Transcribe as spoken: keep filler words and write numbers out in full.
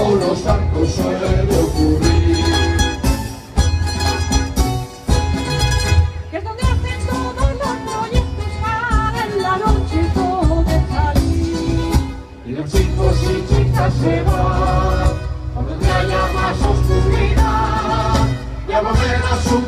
bajo los arcos suele ocurrir. Que es donde hacen todos los proyectos para en la noche poder salir. Y los chicos y chicas se van por donde haya más oscuridad y a volver a su